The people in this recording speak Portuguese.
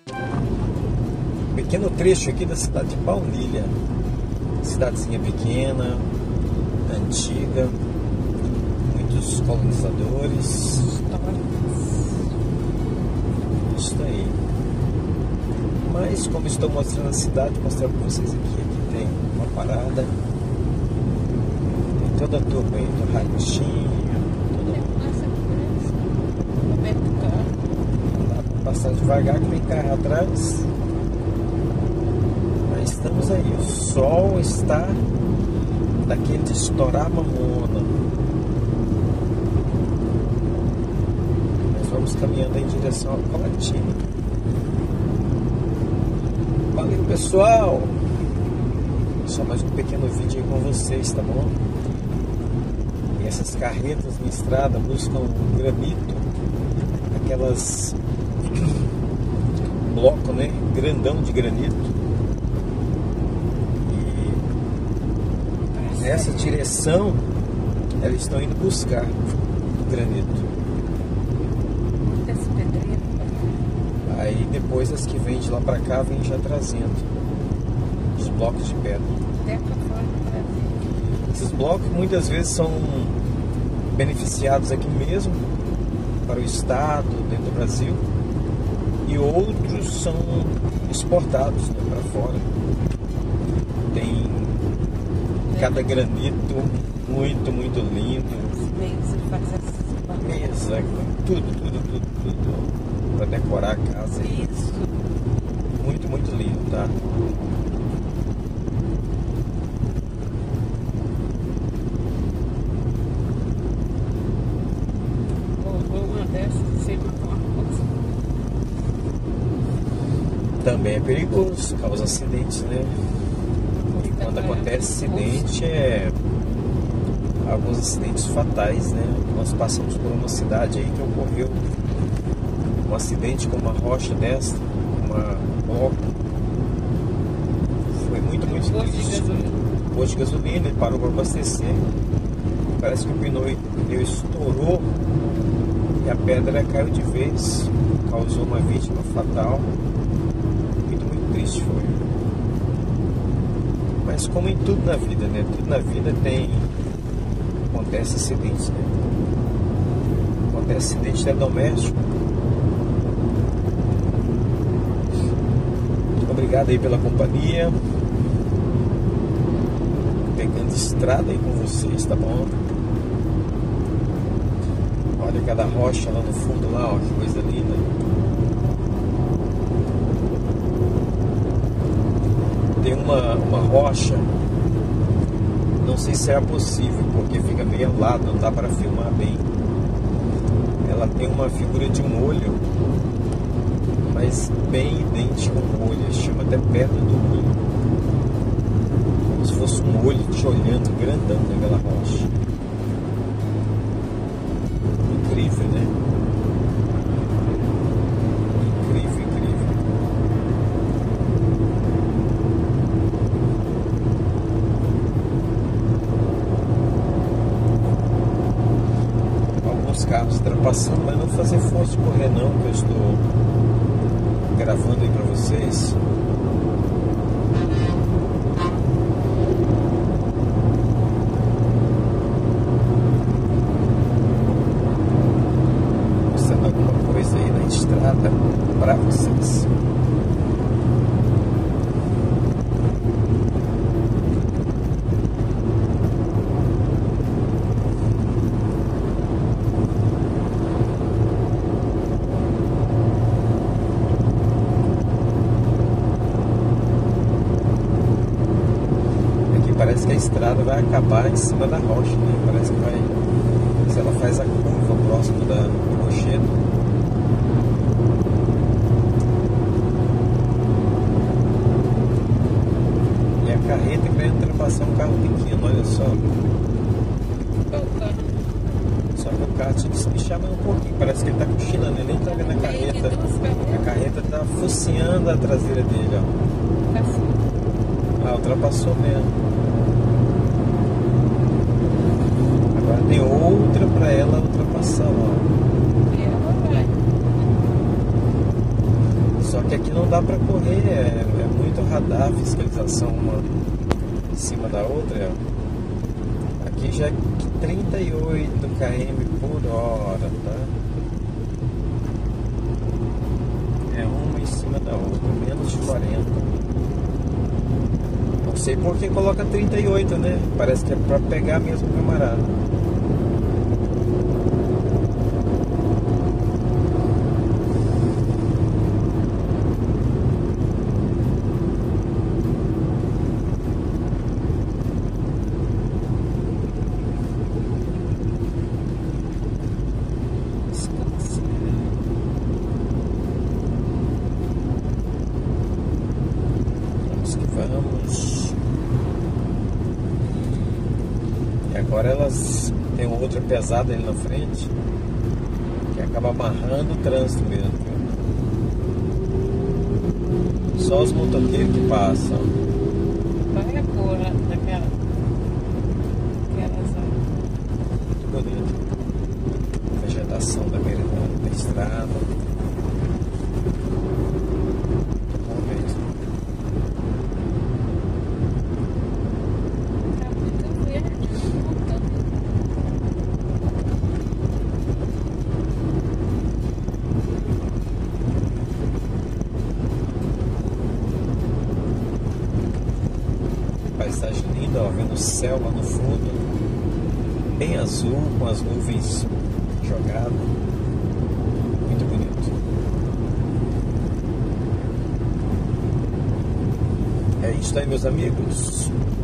Um pequeno trecho aqui da cidade de Baunilha. Cidadezinha pequena, antiga, muitos colonizadores. Isso aí. Mas como estou mostrando a cidade, vou mostrar para vocês aqui. Aqui tem uma parada. Tem toda a turma aí do ratinho. Dá para passar devagar que tem carro atrás. Mas estamos aí. O sol está daquele de estourar a mamona. Nós vamos caminhando em direção ao Colatina. Valeu, pessoal! Só mais um pequeno vídeo aí com vocês, tá bom? E essas carretas na estrada buscam granito, aquelas bloco, né? Grandão de granito. E nessa direção eles estão indo buscar granito. Aí depois as que vêm de lá pra cá vêm já trazendo os blocos de pedra. Esses blocos muitas vezes são beneficiados aqui mesmo para o estado, dentro do Brasil, e outros são exportados, né, para fora. Tem cada granito muito, muito lindo. Mesa, tudo para decorar a casa. Isso. Muito, muito lindo, tá? Uma dessas sem uma coisa. Também é perigoso, causa acidentes, né? E quando acontece acidente alguns acidentes fatais, né? Nós passamos por uma cidade aí que ocorreu um acidente com uma rocha dessa, uma bloco. Foi muito, muito triste. Posto de gasolina, ele parou para abastecer. Parece que o pneu estourou e a pedra caiu de vez, causou uma vítima fatal. Muito, muito triste foi. Mas como em tudo na vida, né? Tudo na vida acontece acidentes, né? Acontece acidente até doméstico. Obrigado aí pela companhia. Pegando estrada aí com vocês, tá bom? Olha cada rocha lá no fundo lá, ó, que coisa linda. Tem uma rocha, não sei se é possível, porque fica meio ao lado, não dá para filmar bem. Ela tem uma figura de um olho, mas bem idêntico ao olho, chama até pedra do olho, como se fosse um olho te olhando grandão naquela rocha. Incrível, né? Incrível, incrível. Alguns carros ultrapassando, mas não fazer força de correr não, que eu estou gravando aí pra vocês. Mostrando alguma coisa aí na estrada pra vocês. Parece que a estrada vai acabar em cima da rocha, né? Parece que vai, se ela faz a curva próximo do rochedo. E a carreta vai ultrapassar um carro pequeno, olha só. Só que o carro tinha que se lixar mais um pouquinho, parece que ele tá cochilando, ele nem tá vendo a carreta. A carreta tá focinhando a traseira dele, ó. Ah, ultrapassou mesmo. Agora tem outra pra ela ultrapassar lá. E ela vai. Só que que aqui não dá para correr, é muito radar, fiscalização uma em cima da outra. Aqui já é 38 km por hora, tá? É uma em cima da outra, menos de 40. Não sei por que coloca 38, né? Parece que é para pegar mesmo o camarada. Vamos. E agora elas tem outra pesada ali na frente que acaba amarrando o trânsito mesmo. Só os motoqueiros que passam. Qual é a cor daquela zona? Muito bonito. Vegetação da beira da estrada. Paisagem linda, ó, vendo o céu lá no fundo, bem azul, com as nuvens jogadas, muito bonito. É isso aí, meus amigos.